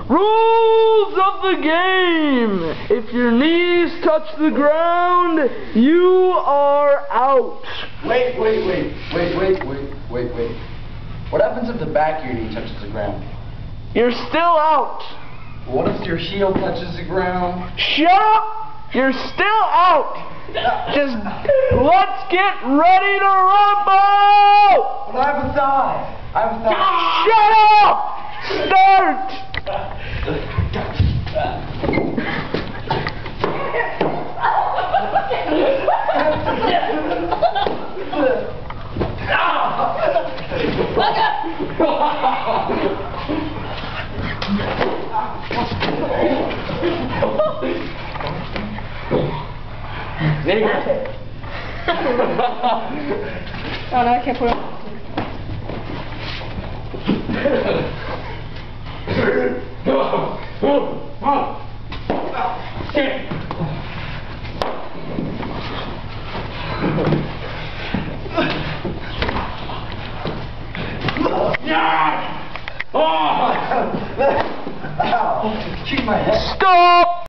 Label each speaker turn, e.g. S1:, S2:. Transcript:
S1: Rules of the game. If your knees touch the ground, you are out.
S2: Wait. What happens if the back of your knee touches the ground?
S1: You're still out.
S2: What if your heel touches the ground?
S1: Shut up! You're still out. Just let's get ready to rumble!
S2: But I have a thigh.
S1: Shut up! Start!
S3: Oh no, I can't put it on.
S2: Ow! Keep my head.
S1: Stop!